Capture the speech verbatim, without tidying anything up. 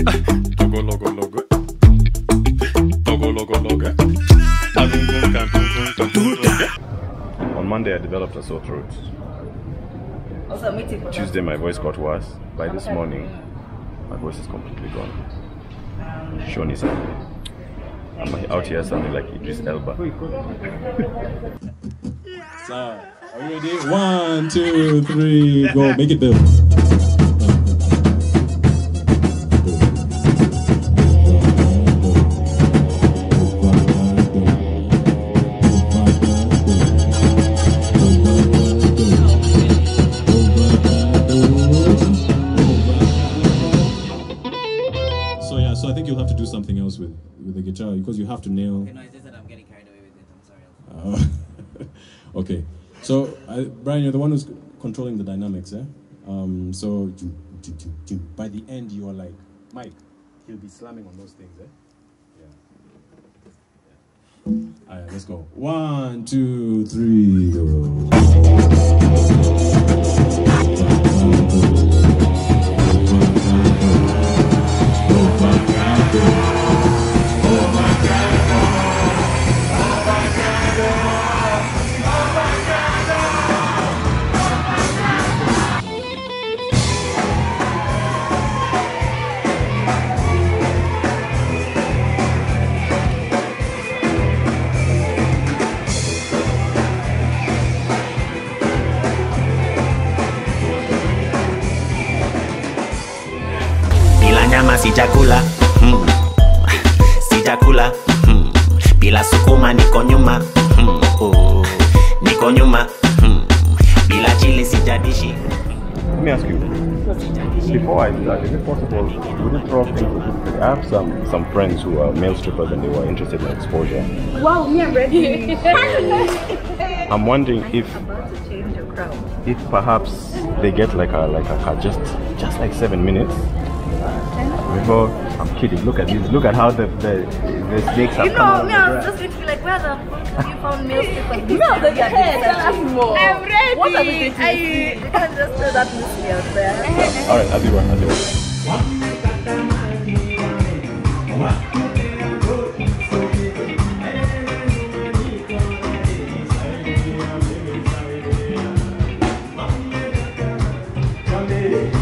Togo logo logo. Togo logo logo. On Monday I developed a sore throat. Tuesday my voice got worse. By this morning, my voice is completely gone. Shoni said, I'm out here sounding like Idris Elba. So, are you ready? One, two, three, go. Make it build. So yeah, so I think you'll have to do something else with with the guitar because you have to nail. Okay, no, it's just that I'm getting carried away with it. I'm sorry. Uh, okay, so I, Brian, you're the one who's controlling the dynamics, eh? Um, so by the end, you are like Mike. He'll be slamming on those things, eh? Yeah. Yeah. All right, let's go. One, two, three, go. Nyama sijakula, hmm. sijakula, hmm. bila sukuma niko nyuma, hmm. oh. niko nyuma, hmm. bila chili sijadishi. Let me ask you, before I start, is it possible, would you throw things? I have some, some friends who are male strippers and they were interested in exposure. Wow, me, I'm ready. I'm wondering if, if perhaps they get like a, like a, just, just like seven minutes. Before, I'm kidding. Look at this. Look at how the the, the snakes have you know, come me, out. I was just going to be like, where the fuck have you found male strippers? No, the head. Tell us more. I'm ready. What are we doing? I, you can't just throw that mystery out there. All right, I'll be one. I'll be one. One.